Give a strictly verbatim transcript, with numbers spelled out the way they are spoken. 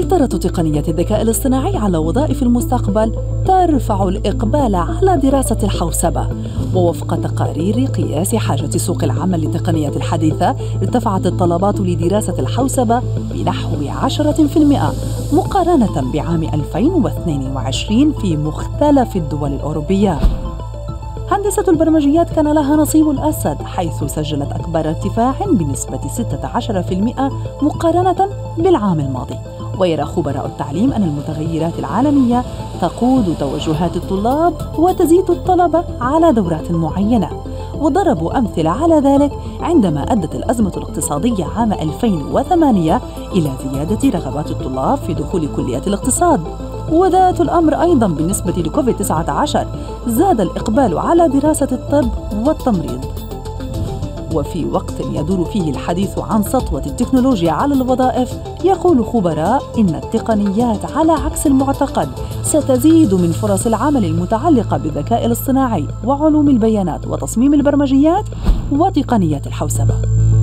سيطرة تقنية الذكاء الاصطناعي على وظائف المستقبل ترفع الإقبال على دراسة الحوسبة. ووفق تقارير قياس حاجة سوق العمل للتقنيات الحديثة، ارتفعت الطلبات لدراسة الحوسبة بنحو عشرة بالمئة مقارنة بعام ألفين واثنين وعشرين في مختلف الدول الأوروبية. هندسة البرمجيات كان لها نصيب الأسد، حيث سجلت أكبر ارتفاع بنسبة ستة عشر بالمئة مقارنة بالعام الماضي. ويرى خبراء التعليم أن المتغيرات العالمية تقود توجهات الطلاب وتزيد الطلب على دورات معينة، وضربوا أمثلة على ذلك عندما أدت الأزمة الاقتصادية عام ألفين وثمانية إلى زيادة رغبات الطلاب في دخول كليات الاقتصاد. وذات الأمر أيضاً بالنسبة لكوفيد تسعة عشر، زاد الإقبال على دراسة الطب والتمريض. وفي وقت يدور فيه الحديث عن سطوة التكنولوجيا على الوظائف، يقول خبراء إن التقنيات على عكس المعتقد ستزيد من فرص العمل المتعلقة بالذكاء الاصطناعي وعلوم البيانات وتصميم البرمجيات وتقنيات الحوسبة.